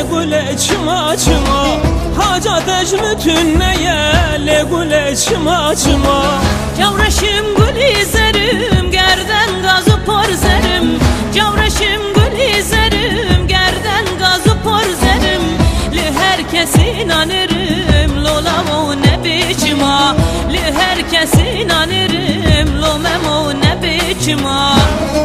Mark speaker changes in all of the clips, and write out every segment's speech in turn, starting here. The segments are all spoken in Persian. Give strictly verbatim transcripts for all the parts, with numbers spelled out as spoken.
Speaker 1: legule çıma çıma Hacat ecmütün neye legule çıma çıma
Speaker 2: Cavreşim gülü zerim gerden gazı por zerim Cavreşim gülü zerim gerden gazı por zerim Li herkes inanırım lola o ne biçima Li herkes inanırım lo memo ne biçima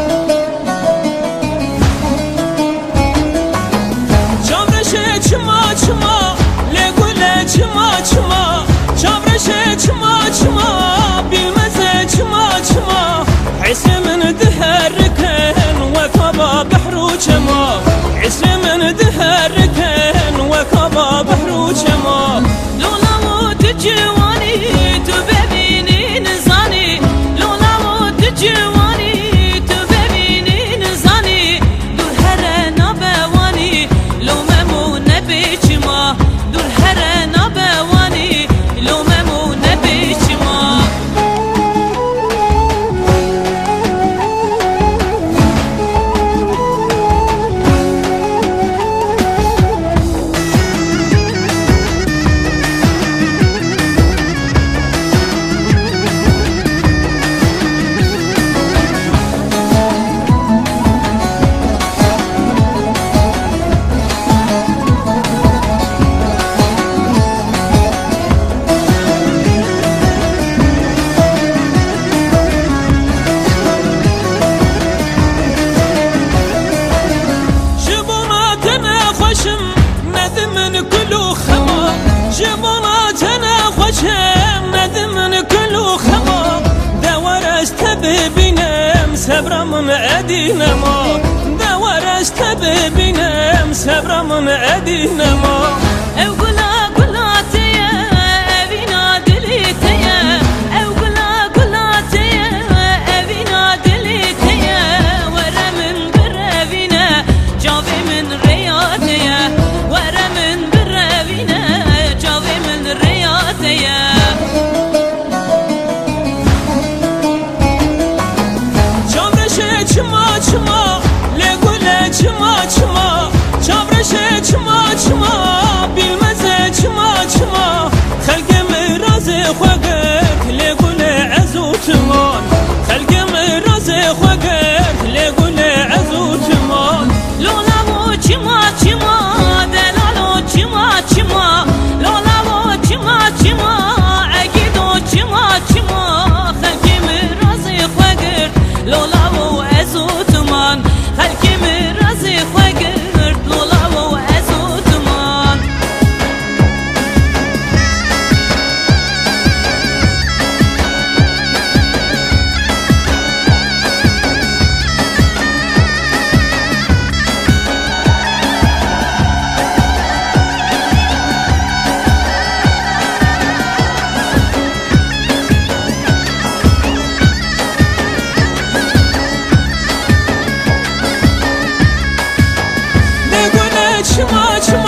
Speaker 1: Cavreşe çıma çıma legule çıma çıma Cavreşe çıma çıma bilmeze çıma çıma Hismin dherken ve kaba behru çıma Hismin dherken ve kaba behru çıma
Speaker 2: Lola o tücvani tu bebinin zani Lola o tücvani tu bebinin zani Dur here nabewani lo memo ne biçima Dur here nabewani lo memo ne biçima
Speaker 1: كلو خما جبنا تنا خوشم ندمن كلو خما دورست ببینم صبر من ادینما دورست ببینم صبر من ادینما
Speaker 2: او گلا گلاتیه اوینا دلیتیه او گلا گلاتیه اوینا دلیتیه ورمن بروینه جاوی من ریادیه ورمن
Speaker 1: Cavreşe çıma çıma legule çıma çıma Cavreşe çıma çıma bilmeze çıma çıma Xelgim razı xwegek legule ezutuman Xelgim razı xwegek legule ezutuman
Speaker 2: Lola bu çıma çıma delalo çıma çıma Lola bu çıma çıma egido çıma çıma Xelgim razı xwegek Lola bu ezutuman Xelgim razı xwegek Lola bu ezutuman
Speaker 1: Çıma çıma